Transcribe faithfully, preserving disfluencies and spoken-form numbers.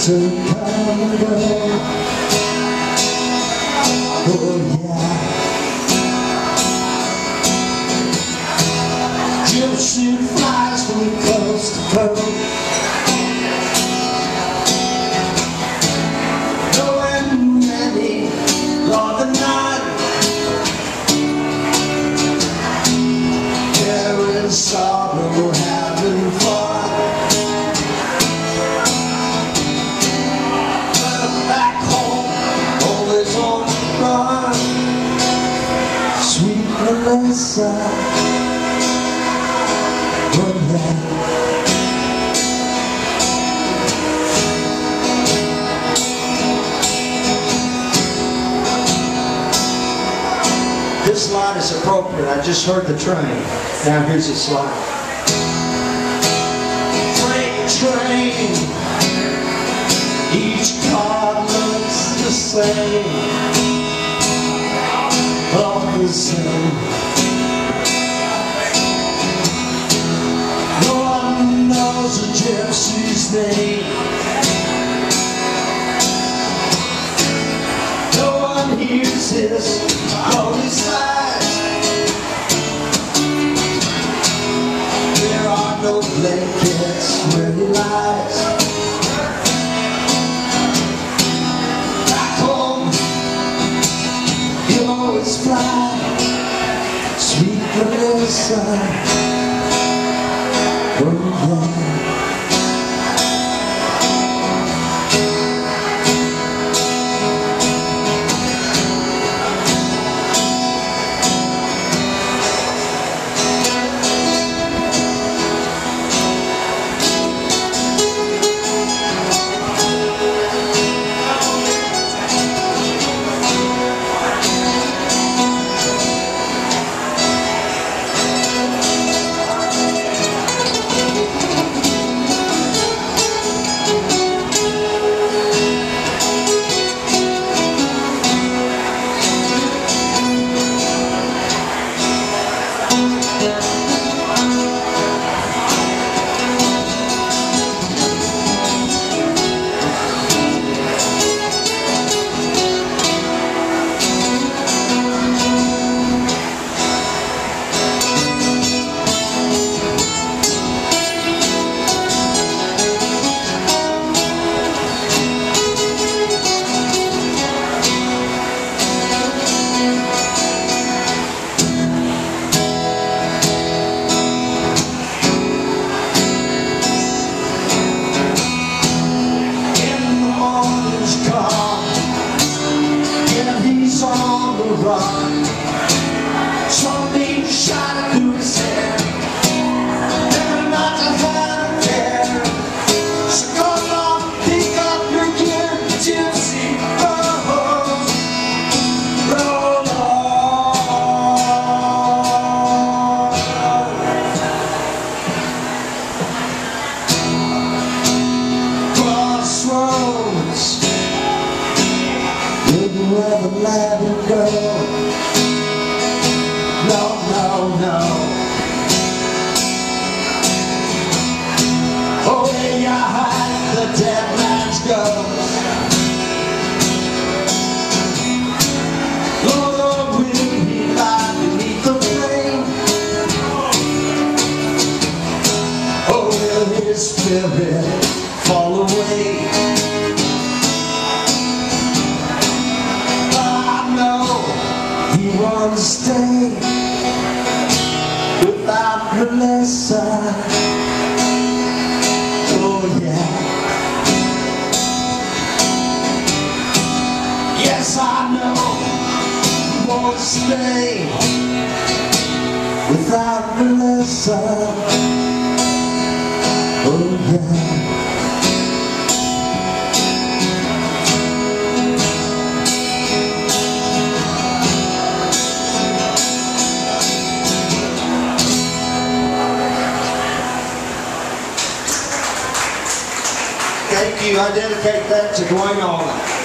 to come and go. Oh yeah. Gypsy flies from coast to coast, knowing many love the night, carrying sorrow, having fun. But back home, always on the run. Sweet Melissa. This line is appropriate. I just heard the train. Now here's its line. Freight train, each car looks the same, all the same. No one knows a gypsy's name. No one hears his lonely sighs. There are no blankets where he lies. Back home, he'll always fly. Sweet Burleson. Oh yeah. On the run, something shot through his head, never not to have a care. So go along, pick up your gear, gypsy, roll on, roll on. Crossroads, never let it go. No, no, no. Oh, where you hide the dead man's ghost. Lord, oh, will he lie beneath the flame? Oh, will his spirit fall away? Want to stay without Burleson. Oh yeah. Yes, I know you want to stay without Burleson. Oh yeah. Thank you. I dedicate that to Dwayne Allman.